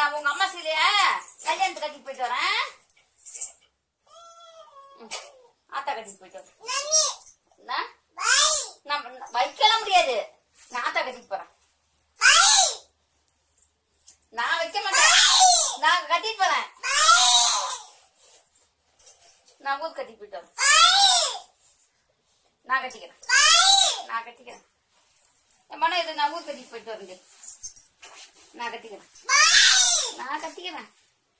உங்க அம்மா சீலைய கல்யாணத்துக்கு கட்டிட்டு போயிட்டு வரேன். ஆத்தா கட்டிட்டு போயிட்டு வரேன். வைக்கலாம் முடியாது. நான் ஆத்தா கட்டிட்டு போறேன். நான் வைக்க மாட்டேன். நான் கட்டிட்டு போறேன். நான் ஊர் கட்டிட்டு போயிட்டு வரேன். நான் கட்டிக்கிறேன். நான் கட்டிக்கிறேன். என் மனம் இது. நான் ஊர் கட்டிட்டு போயிட்டு வரேன். நான் கட்டிக்கிறேன். நான் கட்டிக்கிறேன்.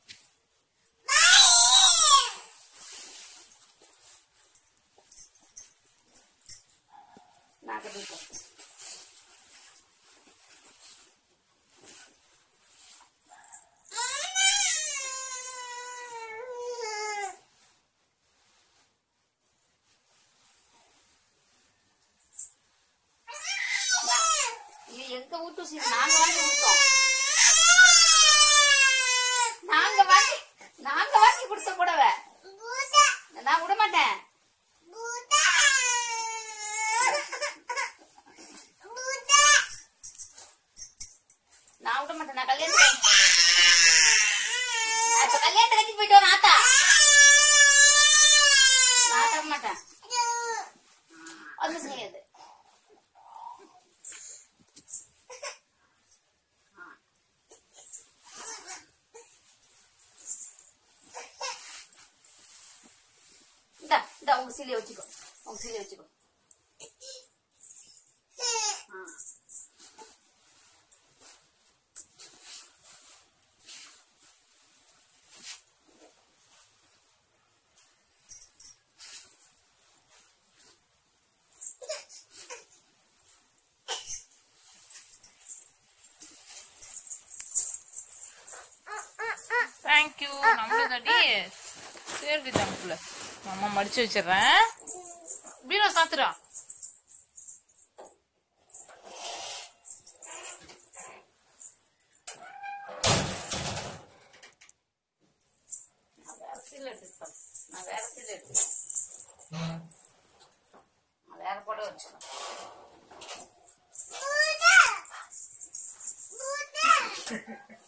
நான் கட்டிக்கிறேன். எங்க ஊட்டு சீர் நாங்க வாங்கி கொடுத்தோம். நாங்க வாங்கி கொடுத்த புடவை நான் விட மாட்டேன். நான் விட மாட்டேன். நான் கல்யாணத்தை கட்டி போயிட்டு வரேன். ஆத்தா நான் தர மாட்டேன். அது செய்யாது. உங்க சீலையை வச்சுக்கோ. உங்க சீலையை வச்சுக்கோ. தேங்க்யூ. நம்மளுதாடி சரி தம்புல அம்மா மடிச்சு வச்சிடுறேன். பீரோ சாத்துறா. நான் வேற போட வச்சுக்கிறேன்.